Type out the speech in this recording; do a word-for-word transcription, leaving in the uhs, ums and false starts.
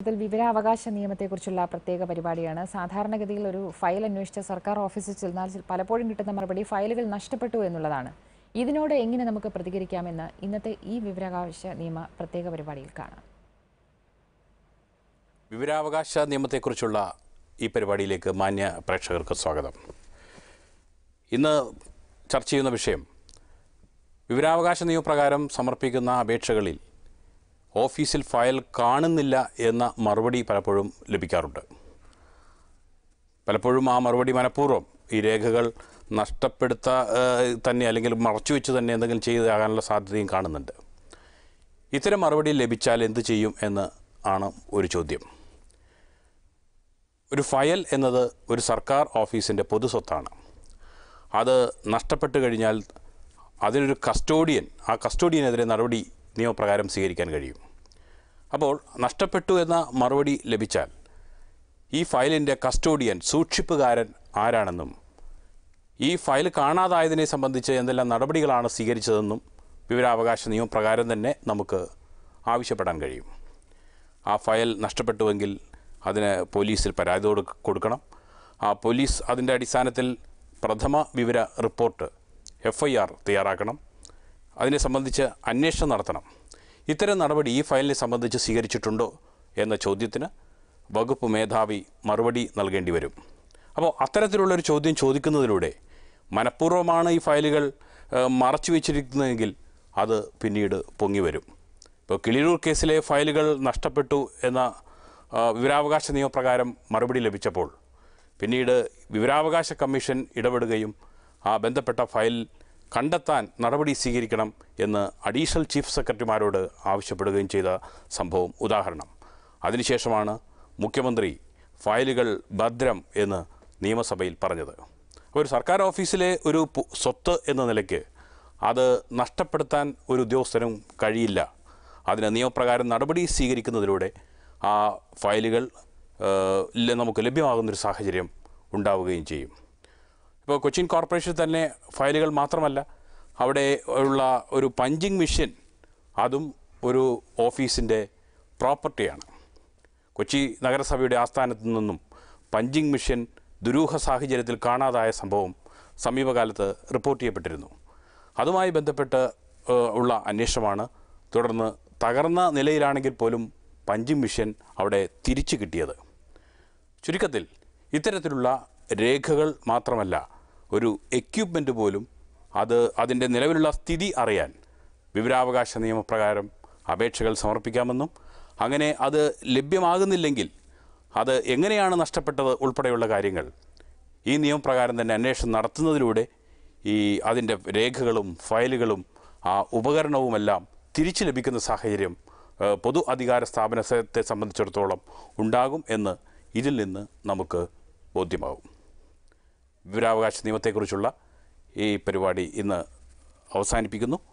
വിവരാവകാശ നിയമത്തെക്കുറിച്ചുള്ള പ്രത്യേക പരിപാടിയാണ്. സാധാരണഗതിയിൽ ഒരു ഫയൽ അന്വേഷിച്ച സർക്കാർ ഓഫീസിൽ ചെന്നാൽ പലപ്പോഴും കിട്ടുന്ന മറുപടി ഫയലുകൾ നഷ്ടപ്പെട്ടു എന്നുള്ളതാണ്. ഇതിനോട് എങ്ങനെ നമുക്ക് പ്രതികരിക്കാമെന്ന് ഇന്നത്തെ ഈ വിവരാവകാശ നിയമ പ്രത്യേക പരിപാടിയിൽ കാണാം. വിവരാവകാശ നിയമത്തെക്കുറിച്ചുള്ള ഈ പരിപാടിയിലേക്ക് മാന്യ പ്രേക്ഷകർക്ക് സ്വാഗതം. ഇന്ന് ചർച്ച ചെയ്യുന്ന വിഷയം വിവരാവകാശ നിയമപ്രകാരം സമർപ്പിക്കുന്ന അപേക്ഷകളിൽ ഓഫീസിൽ ഫയൽ കാണുന്നില്ല എന്ന മറുപടി പലപ്പോഴും ലഭിക്കാറുണ്ട്. പലപ്പോഴും ആ മറുപടി മനഃപൂർവ്വം ഈ രേഖകൾ നഷ്ടപ്പെടുത്ത തന്നെ അല്ലെങ്കിൽ മറച്ചു വെച്ച് തന്നെ എന്തെങ്കിലും ചെയ്താകാനുള്ള സാധ്യതയും കാണുന്നുണ്ട്. ഇത്തരം മറുപടി ലഭിച്ചാൽ എന്ത് ചെയ്യും എന്ന് ആണ് ഒരു ചോദ്യം. ഒരു ഫയൽ എന്നത് ഒരു സർക്കാർ ഓഫീസിൻ്റെ പൊതു സ്വത്താണ്. അത് നഷ്ടപ്പെട്ടു കഴിഞ്ഞാൽ അതിനൊരു കസ്റ്റോഡിയൻ ആ കസ്റ്റോഡിയനെതിരെ നടപടി നിയമപ്രകാരം സ്വീകരിക്കാൻ കഴിയും. അപ്പോൾ നഷ്ടപ്പെട്ടു എന്ന മറുപടി ലഭിച്ചാൽ ഈ ഫയലിൻ്റെ കസ്റ്റോഡിയൻ സൂക്ഷിപ്പുകാരൻ ആരാണെന്നും ഈ ഫയൽ കാണാതായതിനെ സംബന്ധിച്ച് എന്തെല്ലാം നടപടികളാണ് സ്വീകരിച്ചതെന്നും വിവരാവകാശ നിയമപ്രകാരം തന്നെ നമുക്ക് ആവശ്യപ്പെടാൻ കഴിയും. ആ ഫയൽ നഷ്ടപ്പെട്ടുവെങ്കിൽ അതിന് പോലീസിൽ പരാതി കൊടുക്കണം. ആ പോലീസ് അതിൻ്റെ അടിസ്ഥാനത്തിൽ പ്രഥമ വിവര റിപ്പോർട്ട് എഫ് ഐ ആർ തയ്യാറാക്കണം. അതിനെ സംബന്ധിച്ച് അന്വേഷണം നടത്തണം. ഇത്തരം നടപടി ഈ ഫയലിനെ സംബന്ധിച്ച് സ്വീകരിച്ചിട്ടുണ്ടോ എന്ന ചോദ്യത്തിന് വകുപ്പ് മേധാവി മറുപടി നൽകേണ്ടി വരും. അപ്പോൾ അത്തരത്തിലുള്ളൊരു ചോദ്യം ചോദിക്കുന്നതിലൂടെ മനഃപൂർവ്വമാണ് ഈ ഫയലുകൾ മറച്ചു വെച്ചിരിക്കുന്നതെങ്കിൽ അത് പിന്നീട് പൊങ്ങി വരും. ഇപ്പോൾ കിളിരൂർ കേസിലെ ഫയലുകൾ നഷ്ടപ്പെട്ടു എന്ന വിവരാവകാശ നിയമപ്രകാരം മറുപടി ലഭിച്ചപ്പോൾ പിന്നീട് വിവരാവകാശ കമ്മീഷൻ ഇടപെടുകയും ആ ബന്ധപ്പെട്ട ഫയൽ കണ്ടെത്താൻ നടപടി സ്വീകരിക്കണം എന്ന് അഡീഷണൽ ചീഫ് സെക്രട്ടറിമാരോട് ആവശ്യപ്പെടുകയും ചെയ്ത സംഭവം ഉദാഹരണം. അതിനുശേഷമാണ് മുഖ്യമന്ത്രി ഫയലുകൾ ഭദ്രം എന്ന് നിയമസഭയിൽ പറഞ്ഞത്. ഒരു സർക്കാർ ഓഫീസിലെ ഒരു സ്വത്ത് എന്ന നിലയ്ക്ക് അത് നഷ്ടപ്പെടുത്താൻ ഒരു ഉദ്യോഗസ്ഥനും കഴിയില്ല. അതിന് നിയമപ്രകാരം നടപടി സ്വീകരിക്കുന്നതിലൂടെ ആ ഫയലുകൾ നമുക്ക് ലഭ്യമാകുന്നൊരു സാഹചര്യം ഉണ്ടാവുകയും ചെയ്യും. ഇപ്പോൾ കൊച്ചിൻ കോർപ്പറേഷൻ തന്നെ ഫയലുകൾ മാത്രമല്ല, അവിടെ ഉള്ള ഒരു പഞ്ചിങ് മെഷീൻ അതും ഒരു ഓഫീസിൻ്റെ പ്രോപ്പർട്ടിയാണ്. കൊച്ചി നഗരസഭയുടെ ആസ്ഥാനത്തു നിന്നും പഞ്ചിങ് മെഷീൻ ദുരൂഹ സാഹചര്യത്തിൽ കാണാതായ സംഭവം സമീപകാലത്ത് റിപ്പോർട്ട് ചെയ്യപ്പെട്ടിരുന്നു. അതുമായി ബന്ധപ്പെട്ട് ഉള്ള അന്വേഷണമാണ് തുടർന്ന് തകർന്ന നിലയിലാണെങ്കിൽ പോലും പഞ്ചിങ് മെഷീൻ അവിടെ തിരിച്ചു കിട്ടിയത്. ചുരുക്കത്തിൽ ഇത്തരത്തിലുള്ള രേഖകൾ മാത്രമല്ല, ഒരു എക്യുപ്മെൻറ്റ് പോലും അത് അതിൻ്റെ നിലവിലുള്ള സ്ഥിതി അറിയാൻ വിവരാവകാശ നിയമപ്രകാരം അപേക്ഷകൾ സമർപ്പിക്കാമെന്നും അങ്ങനെ അത് ലഭ്യമാകുന്നില്ലെങ്കിൽ അത് എങ്ങനെയാണ് നഷ്ടപ്പെട്ടത് ഉൾപ്പെടെയുള്ള കാര്യങ്ങൾ ഈ നിയമപ്രകാരം തന്നെ അന്വേഷണം നടത്തുന്നതിലൂടെ ഈ അതിൻ്റെ രേഖകളും ഫയലുകളും ആ ഉപകരണവുമെല്ലാം തിരിച്ചു ലഭിക്കുന്ന സാഹചര്യം പൊതു അധികാര സ്ഥാപനത്തെ സംബന്ധിച്ചിടത്തോളം ഉണ്ടാകും എന്ന് ഇതിൽ നിന്ന് നമുക്ക് ബോധ്യമാകും. വിവരാവകാശ നിയമത്തെക്കുറിച്ചുള്ള ഈ പരിപാടി ഇന്ന് അവസാനിപ്പിക്കുന്നു.